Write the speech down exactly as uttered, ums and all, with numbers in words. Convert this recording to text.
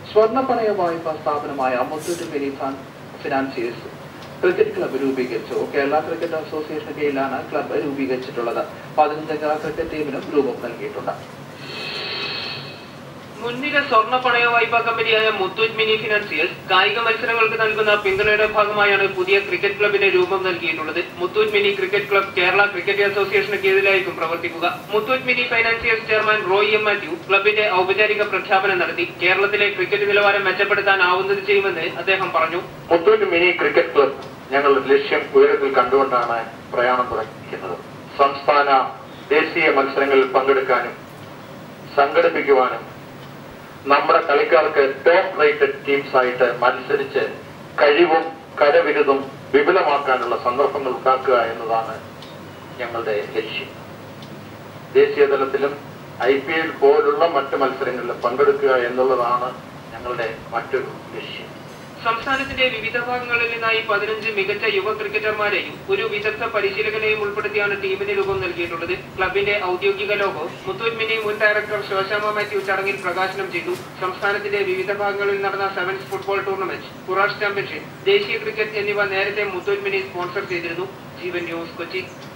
സ്വർണ്ണപ്പണയ വായ്പാ സ്ഥാപനമായ Muthoot mini financiers cricket club രൂപീകരിച്ചു. കേരള ക്രിക്കറ്റ് അസോസിയേഷന് കീഴിലാണ് ക്ലബ്ബ് രൂപീകരിച്ചിട്ടുള്ളത്. പതിനഞ്ചംഗ ക്രിക്കറ്റ് ടീമിനും രൂപം നൽകിയിട്ടുണ്ട്. മുൻനിര സ്വർണ്ണ പണയ വായ്പാ കമ്പനിയായ മുത്തൂറ്റ് മിനി ഫിനാൻസിയേഴ്സ് കായിക മത്സരങ്ങൾക്ക് നൽകുന്ന പിന്തുണയുടെ ഭാഗമായാണ് പുതിയ ക്രിക്കറ്റ് ക്ലബിന് രൂപം നൽകിയിട്ടുള്ളത്. Muthoot mini cricket club Kerala cricket അസോസിയേഷന് കീഴിലായിരിക്കും പ്രവർത്തിക്കുക. Muthoot mini financiers chairman Roy M Mathew ക്ലബിന്റെ ഔപചാരിക പ്രഖ്യാപനം നടത്തി. കേരളത്തിലെ ക്രിക്കറ്റ് നിലവാരം മെച്ചപ്പെടുത്താനാവുന്നത് ചെയ്യുമെന്ന് അദ്ദേഹം പറഞ്ഞു. മുത്തൂറ്റ് മിനി ക്രിക്കറ്റ് ക്ലബ് ഞങ്ങളുടെ ലക്ഷ്യം ഉയരത്തിൽ കണ്ടുകൊണ്ടാണ് പ്രയാണം തുടങ്ങിയിരിക്കുന്നത്. സംസ്ഥാന ദേശീയ മത്സരങ്ങളിൽ പങ്കെടുക്കാനും സംഘടിപ്പിക്കുവാനും നമ്മുടെ കളിക്കാർക്ക് ടോപ്പ് റേറ്റഡ് ടീംസ് ആയിട്ട് മത്സരിച്ച് കഴിവും കരവിരുതും വിപുലമാക്കാനുള്ള സന്ദർഭങ്ങൾ ഉണ്ടാക്കുക എന്നതാണ് ഞങ്ങളുടെ ലക്ഷ്യം. ദേശീയ തലത്തിലും ഐ പി എൽ പോലുള്ള മറ്റ് മത്സരങ്ങളിൽ പങ്കെടുക്കുക എന്നുള്ളതാണ് ഞങ്ങളുടെ മറ്റൊരു ലക്ഷ്യം. സംസ്ഥാനത്തിന്റെ വിവിധ ഭാഗങ്ങളിൽ നിന്നായി പതിനഞ്ച് മികച്ച യുവ ക്രിക്കറ്റർമാരെയും ഒരു വിദഗ്ധ പരിശീലകനെയും ഉൾപ്പെടുത്തിയാണ് ടീമിന് രൂപം നൽകിയിട്ടുള്ളത്. ക്ലബിന്റെ ഔദ്യോഗിക ലോഗോ മുത്തൂറ്റ് മിനി മുൻ ഡയറക്ടർ ശോശാമ മാത്യു ചടങ്ങിൽ പ്രകാശനം ചെയ്തു. സംസ്ഥാനത്തിന്റെ വിവിധ ഭാഗങ്ങളിൽ നടന്ന sevens football tournament, kurash championship, ദേശീയ ക്രിക്കറ്റ് എന്നിവ നേരത്തെ മുത്തൂറ്റ് മിനി സ്പോൺസർ ചെയ്തിരുന്നു. ജീവൻ ന്യൂസ്, കൊച്ചി.